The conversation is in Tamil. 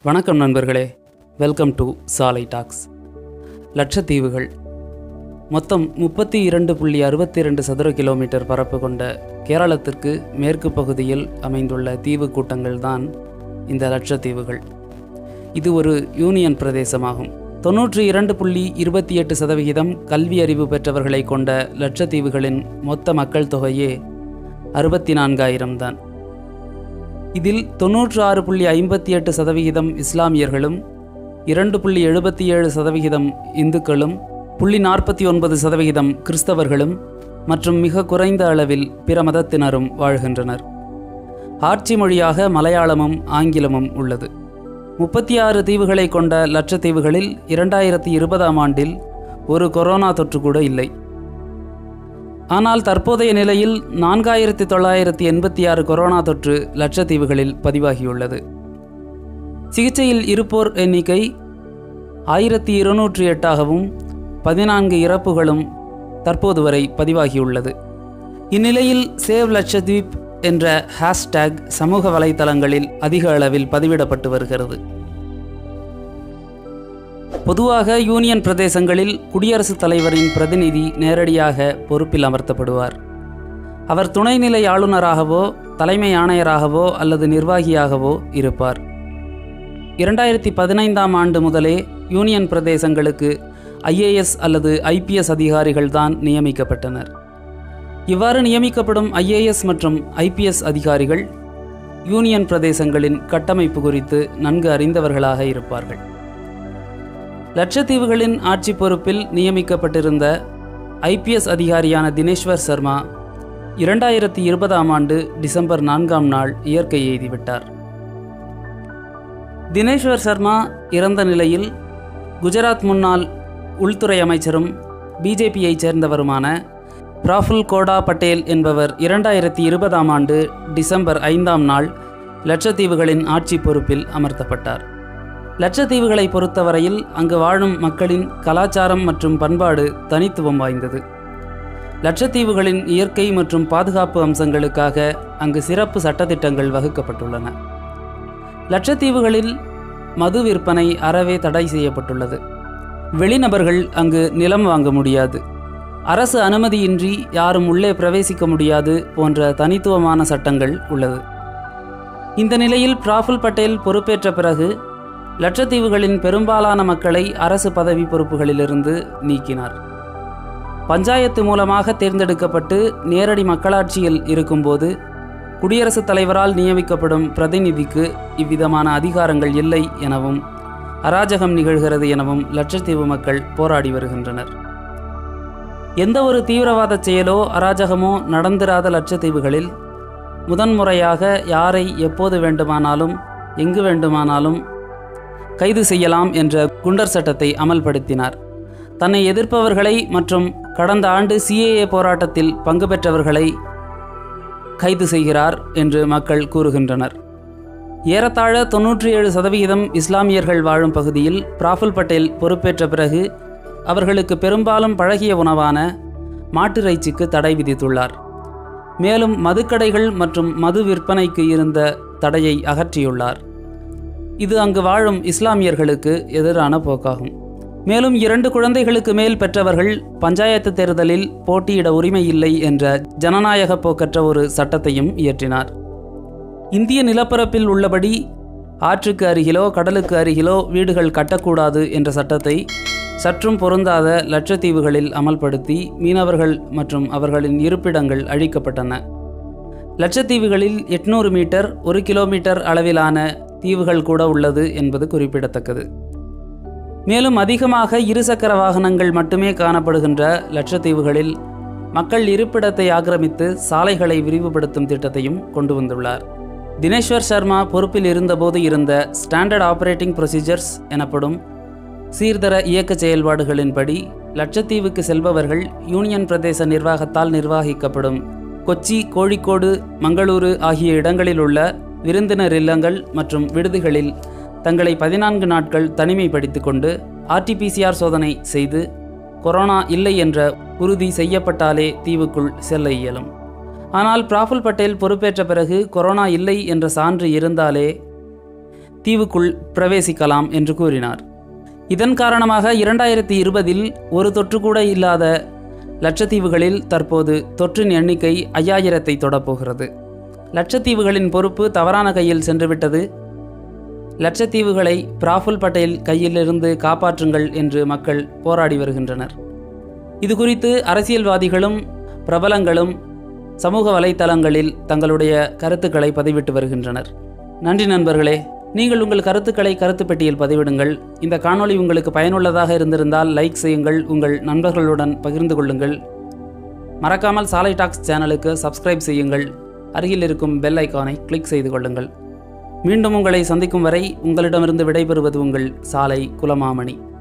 வணக்கம் நண்பர்களே, வெல்கம் டு சாலை டாக்ஸ். லட்சத்தீவுகள் மொத்தம் 32.62 சதுர கிலோமீட்டர் பரப்பு கொண்ட கேரளத்திற்கு மேற்கு பகுதியில் அமைந்துள்ள தீவு கூட்டங்கள்தான் இந்த லட்சத்தீவுகள். இது ஒரு யூனியன் பிரதேசமாகும். 92.28% கல்வி அறிவு பெற்றவர்களை கொண்ட லட்சத்தீவுகளின் மொத்த மக்கள் தொகையே 64,000 தான். இதில் 96.58% இஸ்லாமியர்களும், 2.77% இந்துக்களும், 0.49% கிறிஸ்தவர்களும் மற்றும் மிக குறைந்த அளவில் பிற மதத்தினரும் வாழ்கின்றனர். ஆட்சி மொழியாக மலையாளமும் ஆங்கிலமும் உள்ளது. 36 தீவுகளை கொண்ட லட்சத்தீவுகளில் 2020ஆம் ஆண்டில் ஒரு கொரோனா தொற்று கூட இல்லை. ஆனால் தற்போதைய நிலையில் 4,986 கொரோனா தொற்று லட்சத்தீவுகளில் பதிவாகியுள்ளது. சிகிச்சையில் இருப்போர் எண்ணிக்கை 1,208ஆகவும் 14 இறப்புகளும் தற்போது வரை பதிவாகியுள்ளது. இந்நிலையில் சேவ் லட்சத்வீப் என்ற ஹேஷ்டேக் சமூக வலைத்தளங்களில் அதிக அளவில் பதிவிடப்பட்டு வருகிறது. பொதுவாக யூனியன் பிரதேசங்களில் குடியரசுத் தலைவரின் பிரதிநிதி நேரடியாக பொறுப்பில் அமர்த்தப்படுவார். அவர் துணைநிலை ஆளுநராகவோ தலைமை ஆணையராகவோ அல்லது நிர்வாகியாகவோ இருப்பார். 2015ஆம் ஆண்டு முதலே யூனியன் பிரதேசங்களுக்கு IAS அல்லது IPS அதிகாரிகள்தான் நியமிக்கப்பட்டனர். இவ்வாறு நியமிக்கப்படும் IAS மற்றும் IPS அதிகாரிகள் யூனியன் பிரதேசங்களின் கட்டமைப்பு குறித்து நன்கு அறிந்தவர்களாக இருப்பார்கள். லட்சத்தீவுகளின் ஆட்சி பொறுப்பில் நியமிக்கப்பட்டிருந்த IPS அதிகாரியான தினேஷ்வர் சர்மா 2020ஆம் ஆண்டு டிசம்பர் 4ஆம் நாள் இயற்கை எய்திவிட்டார். தினேஷ்வர் சர்மா இறந்த நிலையில் குஜராத் முன்னாள் உள்துறை அமைச்சரும் BJPயை சேர்ந்தவருமான பிராஃபுல் கோடா பட்டேல் என்பவர் 2020ஆம் ஆண்டு டிசம்பர் 5ஆம் நாள் லட்சத்தீவுகளின் ஆட்சி பொறுப்பில் அமர்த்தப்பட்டார். லட்சத்தீவுகளை பொறுத்தவரையில் அங்கு வாழும் மக்களின் கலாச்சாரம் மற்றும் பண்பாடு தனித்துவம் வாய்ந்தது. லட்சத்தீவுகளின் இயற்கை மற்றும் பாதுகாப்பு அம்சங்களுக்காக அங்கு சிறப்பு சட்டத்திட்டங்கள் வகுக்கப்பட்டுள்ளன. லட்சத்தீவுகளில் மது விற்பனை அறவே தடை செய்யப்பட்டுள்ளது. வெளிநபர்கள் அங்கு நிலம் வாங்க முடியாது. அரசு அனுமதியின்றி யாரும் உள்ளே பிரவேசிக்க முடியாது போன்ற தனித்துவமான சட்டங்கள் உள்ளது. இந்த நிலையில் பிராஃபுல் பட்டேல் பொறுப்பேற்ற பிறகு லட்சத்தீவுகளின் பெரும்பாலான மக்களை அரசு பதவி பொறுப்புகளிலிருந்து நீக்கினார். பஞ்சாயத்து மூலமாக தேர்ந்தெடுக்கப்பட்டு நேரடி மக்களாட்சியில் இருக்கும்போது குடியரசுத் தலைவரால் நியமிக்கப்படும் பிரதிநிதிக்கு இவ்விதமான அதிகாரங்கள் இல்லை எனவும் அராஜகம் நிகழ்கிறது எனவும் லட்சத்தீவு மக்கள் போராடி வருகின்றனர். எந்த ஒரு தீவிரவாத செயலோ அராஜகமோ நடந்திராத லட்சத்தீவுகளில் முதன்முறையாக யாரை எப்போது வேண்டுமானாலும் எங்கு வேண்டுமானாலும் கைது செய்யலாம் என்ற குண்டர் சட்டத்தை அமல்படுத்தினார். தன்னை எதிர்ப்பவர்களை மற்றும் கடந்த ஆண்டு CAA போராட்டத்தில் பங்கு பெற்றவர்களை கைது செய்கிறார் என்று மக்கள் கூறுகின்றனர். ஏறத்தாழ 97% இஸ்லாமியர்கள் வாழும் பகுதியில் பிராஃபுல் பட்டேல் பொறுப்பேற்ற பிறகு அவர்களுக்கு பெரும்பாலும் பழகிய உணவான மாட்டிறைச்சிக்கு தடை விதித்துள்ளார். மேலும் மதுக்கடைகள் மற்றும் மது விற்பனைக்கு இருந்த தடையை அகற்றியுள்ளார். இது அங்கு வாழும் இஸ்லாமியர்களுக்கு எதிரான போக்காகும். மேலும் 2 குழந்தைகளுக்கு மேல் பெற்றவர்கள் பஞ்சாயத்து தேர்தலில் போட்டியிட உரிமை இல்லை என்ற ஜனநாயக போக்கற்ற ஒரு சட்டத்தையும் இயற்றினார். இந்திய நிலப்பரப்பில் உள்ளபடி ஆற்றுக்கு அருகிலோ கடலுக்கு அருகிலோ வீடுகள் கட்டக்கூடாது என்ற சட்டத்தை சற்றும் பொருந்தாத லட்சத்தீவுகளில் அமல்படுத்தி மீனவர்கள் மற்றும் அவர்களின் இருப்பிடங்கள் அழிக்கப்பட்டன. லட்சத்தீவுகளில் 800 மீட்டர் 1 கிலோமீட்டர் அளவிலான தீவுகள் கூட உள்ளது என்பது குறிப்பிடத்தக்கது. மேலும் அதிகமாக இருசக்கர வாகனங்கள் மட்டுமே காணப்படுகின்ற லட்சத்தீவுகளில் மக்கள் இருப்பிடத்தை ஆக்கிரமித்து சாலைகளை விரிவுபடுத்தும் திட்டத்தையும் கொண்டு வந்துள்ளார். தினேஷ்வர் சர்மா பொறுப்பில் இருந்தபோது இருந்த ஸ்டாண்டர்ட் ஆபரேட்டிங் ப்ரொசீஜர்ஸ் எனப்படும் சீர்தர இயக்க செயல்பாடுகளின்படி லட்சத்தீவுக்கு செல்பவர்கள் யூனியன் பிரதேச நிர்வாகத்தால் நிர்வகிக்கப்படும் கொச்சி, கோழிக்கோடு, மங்களூரு ஆகிய இடங்களில் உள்ள விருந்தினர் இல்லங்கள் மற்றும் விடுதிகளில் தங்களை 14 நாட்கள் தனிமைப்படுத்தி கொண்டு RT-PCR சோதனை செய்து கொரோனா இல்லை என்ற உறுதி செய்யப்பட்டாலே தீவுக்குள் செல்ல இயலும். ஆனால் பிராஃபுல் பட்டேல் பொறுப்பேற்ற பிறகு கொரோனா இல்லை என்ற சான்று இருந்தாலே தீவுக்குள் பிரவேசிக்கலாம் என்று கூறினார். இதன் காரணமாக 2020இல் ஒரு தொற்று கூட இல்லாத லட்சத்தீவுகளில் தற்போது தொற்றின் எண்ணிக்கை 5000ஐ தொடப்போகிறது. லட்சத்தீவுகளின் பொறுப்பு தவறான கையில் சென்றுவிட்டது. லட்சத்தீவுகளை பிராஃபுல் பட்டேல் கையிலிருந்து காப்பாற்றுங்கள் என்று மக்கள் போராடி வருகின்றனர். இது குறித்து அரசியல்வாதிகளும் பிரபலங்களும் சமூக வலைத்தளங்களில் தங்களுடைய கருத்துக்களை பதிவிட்டு வருகின்றனர். நன்றி நண்பர்களே. நீங்கள் உங்கள் கருத்துக்களை கருத்து பெட்டியில் பதிவிடுங்கள். இந்த காணொளி உங்களுக்கு பயனுள்ளதாக இருந்திருந்தால் லைக் செய்யுங்கள், உங்கள் நண்பர்களுடன் பகிர்ந்து கொள்ளுங்கள். மறக்காமல் சாலை டாக்ஸ் சேனலுக்கு சப்ஸ்கிரைப் செய்யுங்கள். அருகில் இருக்கும் பெல் ஐக்கானை கிளிக் செய்து கொள்ளுங்கள். மீண்டும் உங்களை சந்திக்கும் வரை உங்களிடமிருந்து விடைபெறுவது உங்கள் சாலை குலமாமணி.